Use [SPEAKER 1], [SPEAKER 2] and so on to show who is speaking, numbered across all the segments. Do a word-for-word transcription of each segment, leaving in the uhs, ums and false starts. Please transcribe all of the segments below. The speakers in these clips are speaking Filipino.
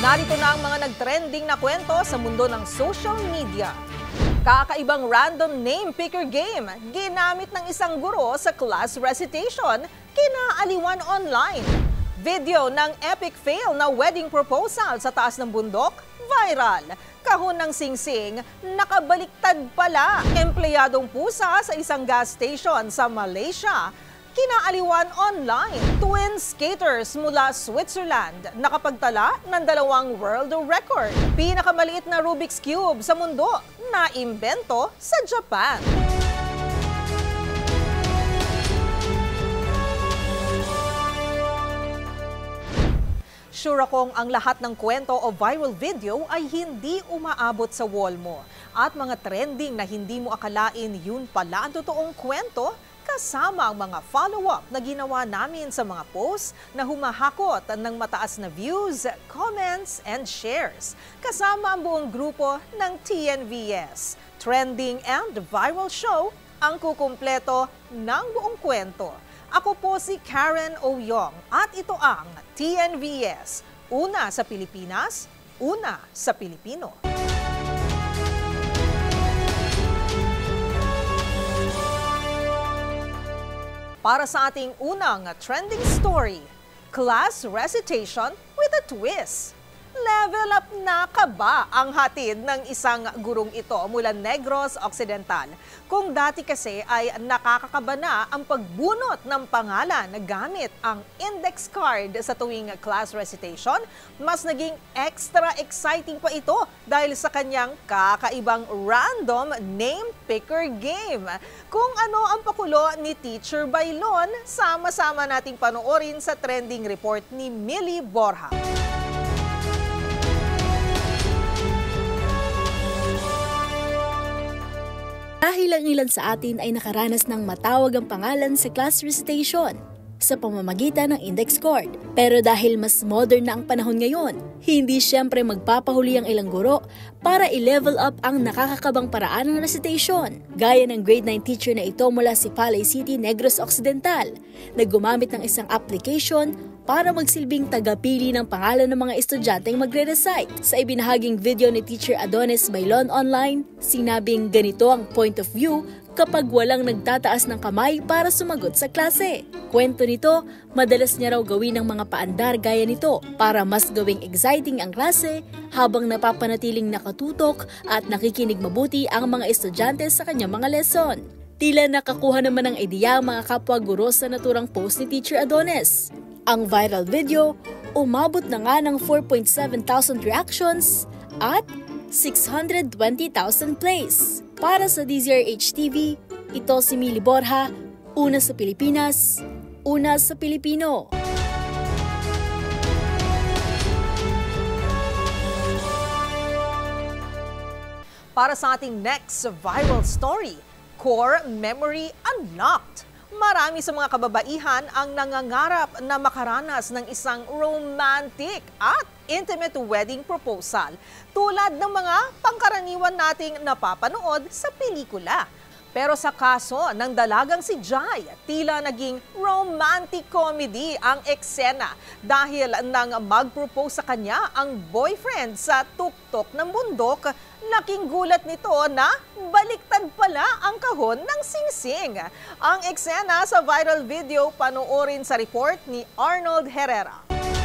[SPEAKER 1] Narito na ang mga nagtrending na kwento sa mundo ng social media. Kakaibang random name picker game ginamit ng isang guro sa class recitation, kinaaliwan online. Video ng epic fail na wedding proposal sa taas ng bundok, viral. Kahon ng singsing, nakabaliktad pala. Empleyadong pusa sa isang gas station sa Malaysia, kinaaliwan online. Twin skaters mula Switzerland nakapagtala ng dalawang world record. Pinakamaliit na Rubik's Cube sa mundo na imbento sa Japan. Sure akong ang lahat ng kwento o viral video ay hindi umaabot sa wall mo. At mga trending na hindi mo akalain yun pala ang totoong kwento, kasama ang mga follow-up na ginawa namin sa mga posts na humahakot ng mataas na views, comments, and shares. Kasama ang buong grupo ng T N V S. Trending and Viral Show ang kukumpleto ng buong kwento. Ako po si Karen Oyong at ito ang T N V S. Una sa Pilipinas, una sa Pilipino. Para sa ating unang trending story, class recitation with a twist. Level up na ka ba ang hatid ng isang gurong ito mula Negros Occidental? Kung dati kasi ay nakakakaba na ang pagbunot ng pangalan gamit ang index card sa tuwing class recitation, mas naging extra exciting pa ito dahil sa kanyang kakaibang random name picker game. Kung ano ang pakulo ni Teacher Bailon, sama-sama nating panoorin sa trending report ni Millie Borja.
[SPEAKER 2] Dahil ang ilan sa atin ay nakaranas ng matawag ang pangalan sa class recitation sa pamamagitan ng index card. Pero dahil mas modern na ang panahon ngayon, hindi siyempre magpapahuli ang ilang guro para i-level up ang nakakakabang paraan ng recitation. Gaya ng grade nine teacher na ito mula si Palay City, Negros Occidental, na gumamit ng isang application para magsilbing tagapili ng pangalan ng mga estudyanteng magre-recite. Sa ibinahaging video ni Teacher Adonis Bailon online, sinabing ganito ang point of view kapag walang nagtataas ng kamay para sumagot sa klase. Kwento nito, madalas niya raw gawin ng mga paandar gaya nito para mas gawing exciting ang klase habang napapanatiling nakatutok at nakikinig mabuti ang mga estudyante sa kanyang mga lesson. Tila nakakuha naman ng ideya ang mga kapwa guro sa naturang post ni Teacher Adonis. Ang viral video, umabot na nga ng four point seven thousand reactions at six hundred twenty thousand plays. Para sa D Z R H T V, ito si Millie Borja, una sa Pilipinas, una sa Pilipino.
[SPEAKER 1] Para sa ating next viral story, Core Memory Unlocked. Marami sa mga kababaihan ang nangangarap na makaranas ng isang romantic at intimate wedding proposal tulad ng mga pangkaraniwan nating napapanood sa pelikula. Pero sa kaso ng dalagang si Jai, tila naging romantic comedy ang eksena dahil nang mag-propose sa kanya ang boyfriend sa tuktok ng bundok, laking gulat nito na baliktad pala ang kahon ng singsing. Ang eksena sa viral video, panoorin sa report ni Arnold Herrera.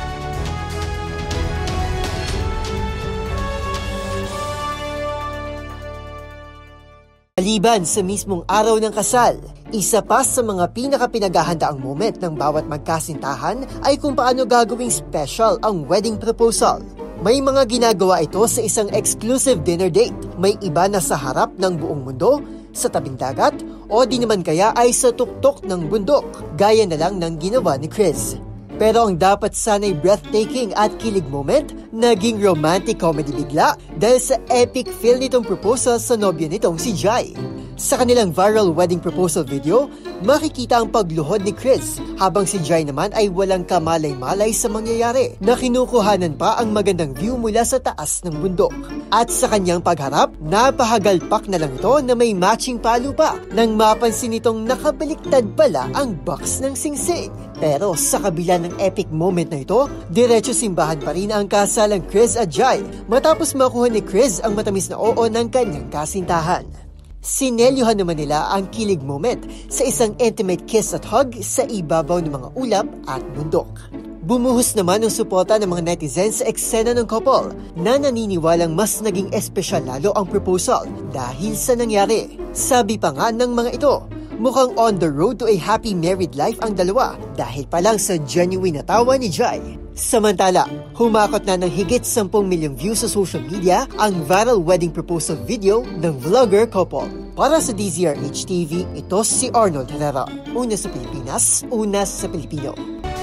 [SPEAKER 3] Maliban sa mismong araw ng kasal, isa pa sa mga pinakapinaghahandaang moment ng bawat magkasintahan ay kung paano gagawing special ang wedding proposal. May mga ginagawa ito sa isang exclusive dinner date. May iba na sa harap ng buong mundo, sa tabing dagat, o di naman kaya ay sa tuktok ng bundok, gaya na lang ng ginawa ni Chris. Pero ang dapat sana'y breathtaking at kilig moment, naging romantic comedy bigla dahil sa epic fail nitong proposal sa nobyo nitong si Jai. Sa kanilang viral wedding proposal video, makikita ang pagluhod ni Chris habang si Jai naman ay walang kamalay-malay sa mangyayari na kinukuhanan pa ang magandang view mula sa taas ng bundok. At sa kanyang pagharap, napahagalpak na lang ito na may matching palo pa nang mapansin nitong nakabaliktad pala ang box ng singsing. Pero sa kabila ng epic moment na ito, diretso simbahan pa rin ang kasalang Chris at Jai matapos makuha ni Chris ang matamis na oo ng kanyang kasintahan. Sinelyuhan naman nila ang kilig moment sa isang intimate kiss at hug sa ibabaw ng mga ulap at bundok. Bumuhos naman ang suporta ng mga netizens sa eksena ng couple na naniniwalang mas naging espesyal lalo ang proposal dahil sa nangyari. Sabi pa nga ng mga ito, mukhang on the road to a happy married life ang dalawa dahil pa lang sa genuine na tawa ni Jai. Samantala, humakot na ng higit ten milyong views sa social media ang viral wedding proposal video ng vlogger couple. Para sa D Z R H T V, ito si Arnold Herrera. Una sa Pilipinas, una sa Pilipino.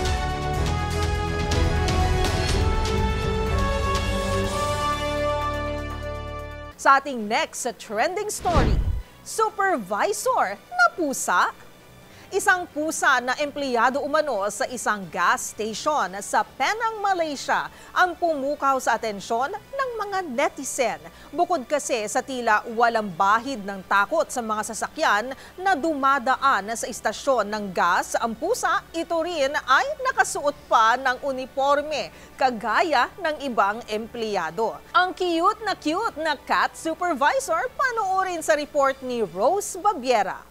[SPEAKER 1] Sa ating next trending story, supervisor na pusa? Isang pusa na empleyado umano sa isang gas station sa Penang, Malaysia ang pumukaw sa atensyon ng mga netizen. Bukod kasi sa tila walang bahid ng takot sa mga sasakyan na dumadaan sa istasyon ng gas, ang pusa ito rin ay nakasuot pa ng uniforme kagaya ng ibang empleyado. Ang cute na cute na cat supervisor, panoorin sa report ni Rose Babiera.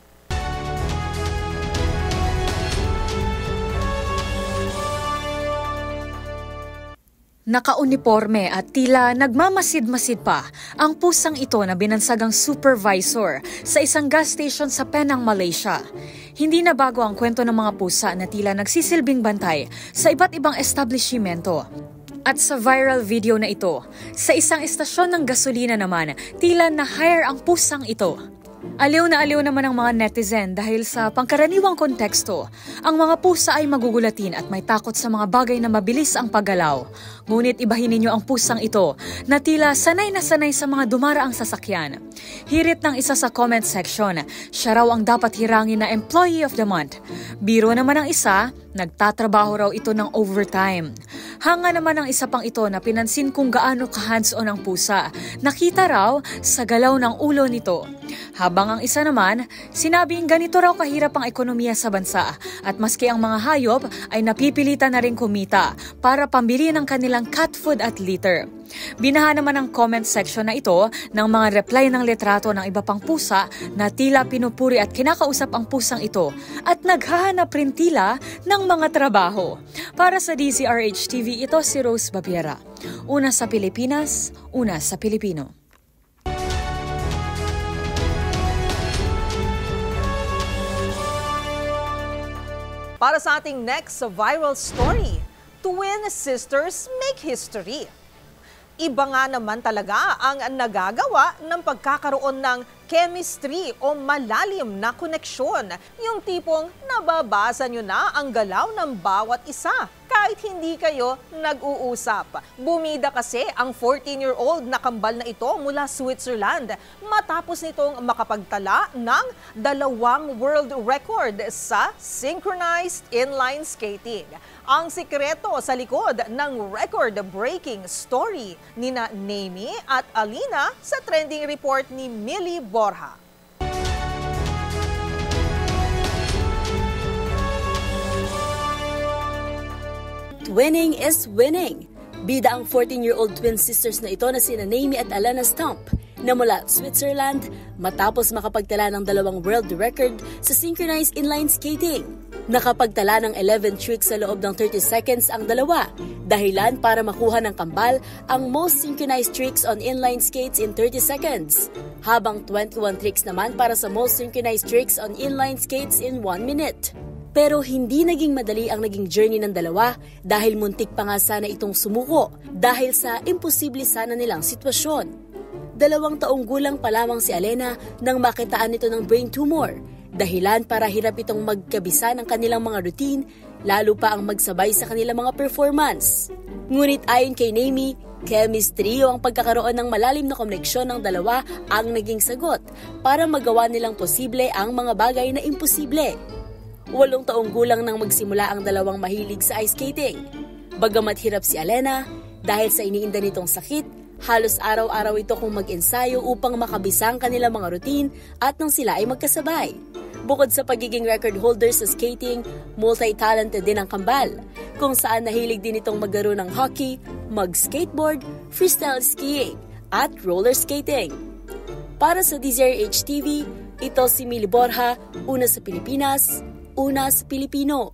[SPEAKER 4] Naka-uniforme at tila nagmamasid-masid pa ang pusang ito na binansagang supervisor sa isang gas station sa Penang, Malaysia. Hindi na bago ang kwento ng mga pusa na tila nagsisilbing bantay sa iba't ibang establishmento. At sa viral video na ito, sa isang estasyon ng gasolina naman, tila na-hire ang pusang ito. Aliw na aliw naman ang mga netizen dahil sa pangkaraniwang konteksto, ang mga pusa ay magugulatin at may takot sa mga bagay na mabilis ang paggalaw. Ngunit ibahin ninyo ang pusang ito na tila sanay na sanay sa mga dumaraang sasakyan. Hirit ng isa sa comment section, siya raw ang dapat hirangin na Employee of the Month. Biro naman ang isa, nagtatrabaho raw ito ng overtime. Hanga naman ang isa pang ito na pinansin kung gaano ka-hands-on ang pusa. Nakita raw sa galaw ng ulo nito. Habang ang isa naman, sinabing ganito raw kahirap ang ekonomiya sa bansa at maski ang mga hayop ay napipilitan na rin kumita para pambili ng kanilang cat food at litter. Binaha naman ang comment section na ito ng mga reply ng litrato ng iba pang pusa na tila pinupuri at kinakausap ang pusang ito at naghahanap rin tila ng mga trabaho. Para sa D Z R H T V, ito si Rose Babiera. Una sa Pilipinas, una sa Pilipino.
[SPEAKER 1] Para sa ating next viral story, twin sisters make history. Iba nga naman talaga ang nagagawa ng pagkakaroon ng chemistry o malalim na koneksyon. Yung tipong nababasa nyo na ang galaw ng bawat isa kahit hindi kayo nag-uusap. Bumida kasi ang fourteen-year-old na kambal na ito mula Switzerland matapos nitong makapagtala ng dalawang world record sa synchronized inline skating. Ang sikreto sa likod ng record-breaking story nina Nemi at Alina sa trending report ni Millie Borja.
[SPEAKER 2] Winning is winning. Bida ang fourteen-year-old twin sisters na ito na sina Nemi at Alana Stump na mula Switzerland matapos makapagtala ng dalawang world record sa synchronized inline skating. Nakapagtala ng eleven tricks sa loob ng thirty seconds ang dalawa, dahilan para makuha ng kambal ang most synchronized tricks on inline skates in thirty seconds, habang twenty-one tricks naman para sa most synchronized tricks on inline skates in one minute. Pero hindi naging madali ang naging journey ng dalawa dahil muntik pa nga sana itong sumuko dahil sa imposible sana nilang sitwasyon. Dalawang taong gulang pa lamang si Alena nang makitaan nito ng brain tumor, dahilan para hirap itong magkabisa ng kanilang mga routine, lalo pa ang magsabay sa kanilang mga performance. Ngunit ayon kay Nemi, Chemistry o ang pagkakaroon ng malalim na koneksyon ng dalawa ang naging sagot para magawa nilang posible ang mga bagay na imposible. Walong taong gulang nang magsimula ang dalawang mahilig sa ice skating. Bagamat hirap si Alena, dahil sa iniinda nitong sakit, halos araw-araw ito kung mag-ensayo upang makabisang kanilang mga routine at nang sila ay magkasabay. Bukod sa pagiging record holder sa skating, multi-talented din ang kambal, kung saan nahilig din itong maglaro ng hockey, mag-skateboard, freestyle skiing, at roller skating. Para sa D Z R H T V, ito si Mili Borja, una sa Pilipinas, una sa Pilipino.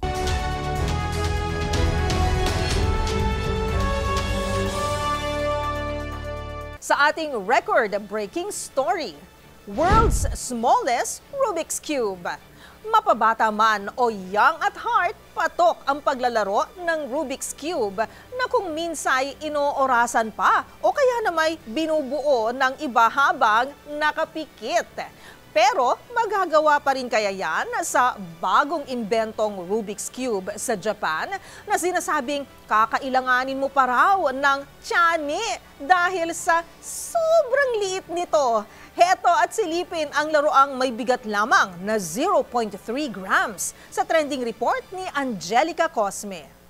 [SPEAKER 1] Sa ating record-breaking story, world's smallest Rubik's Cube. Mapabata man o young at heart, patok ang paglalaro ng Rubik's Cube na kung minsay inoorasan pa o kaya na may binubuo ng iba habang nakapikit. Pero magagawa pa rin kaya yan sa bagong imbentong Rubik's Cube sa Japan na sinasabing kakailanganin mo pa raw ng tiyani dahil sa sobrang liit nito. Heto at silipin ang laruang may bigat lamang na zero point three grams sa trending report ni Angelica Cosme.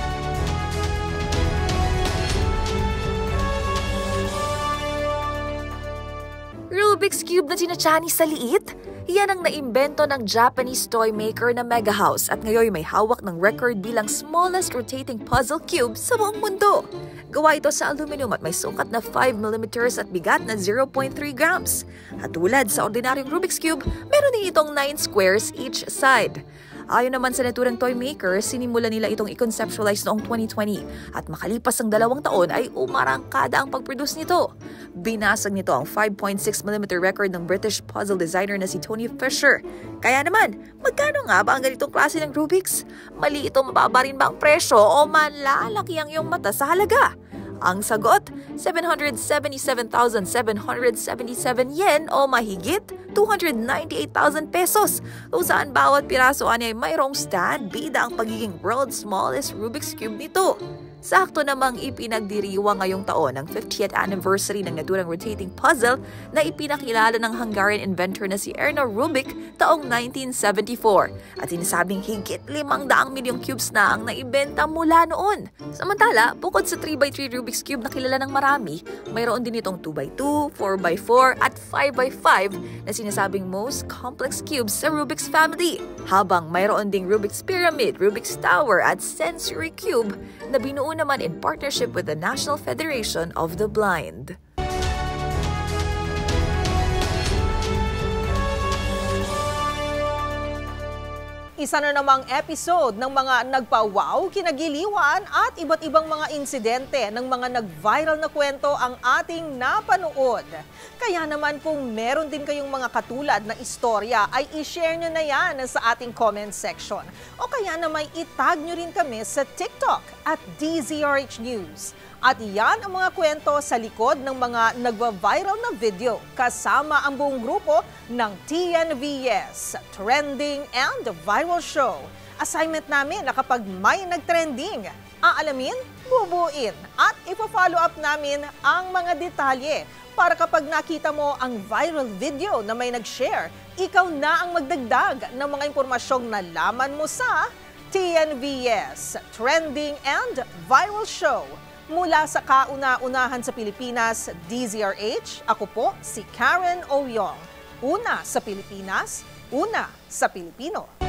[SPEAKER 5] Rubik's Cube na sinachani sa liit? Yan ang naimbento ng Japanese toy maker na Mega House at ngayon may hawak ng record bilang smallest rotating puzzle cube sa buong mundo. Gawa ito sa aluminum at may sukat na five millimeters at bigat na zero point three grams. At tulad sa ordinaryong Rubik's Cube, meron din itong nine squares each side. Ayon naman sa naturang toy maker, sinimula nila itong i-conceptualize noong twenty twenty at makalipas ang dalawang taon ay umarangkada ang pag-produce nito. Binasag nito ang five point six millimeter record ng British puzzle designer na si Tony Fisher. Kaya naman, magkano nga ba ang ganitong klase ng Rubik's? Mali ito, mababa rin ba ang presyo o malalaki ang iyong mata sa halaga? Ang sagot, seven hundred seventy-seven thousand seven hundred seventy-seven yen o mahigit two hundred ninety-eight thousand pesos. Kung saan bawat piraso ay mayroong stand, bida ang pagiging world's smallest Rubik's Cube nito. Sakto namang ipinagdiriwang ngayong taon ang fiftieth anniversary ng naturang rotating puzzle na ipinakilala ng Hungarian inventor na si Erno Rubik taong nineteen seventy-four at sinasabing higit limang daang milyong cubes na ang naibenta mula noon. Samantala, bukod sa three by three Rubik's Cube na kilala ng marami, mayroon din itong two by two, four by four at five by five na sinasabing most complex cubes sa Rubik's family. Habang mayroon ding Rubik's Pyramid, Rubik's Tower at Sensory Cube na binuo naman in partnership with the National Federation of the Blind.
[SPEAKER 1] Isa na namang episode ng mga nagpa-wow, kinagiliwan at iba't ibang mga insidente ng mga nag-viral na kwento ang ating napanood. Kaya naman kung meron din kayong mga katulad na istorya ay i-share nyo na yan sa ating comment section. O kaya naman itag nyo rin kami sa TikTok at D Z R H News. At yan ang mga kwento sa likod ng mga nagva-viral na video kasama ang buong grupo ng T N V S, Trending and Viral Show. Assignment namin na kapag may nagtrending, aalamin, bubuin at ipa-follow up namin ang mga detalye para kapag nakita mo ang viral video na may nag-share, ikaw na ang magdagdag ng mga impormasyong nalaman mo sa T N V S, Trending and Viral Show. Mula sa kauna-unahan sa Pilipinas, D Z R H, ako po si Karen Oyong. Una sa Pilipinas, una sa Pilipino.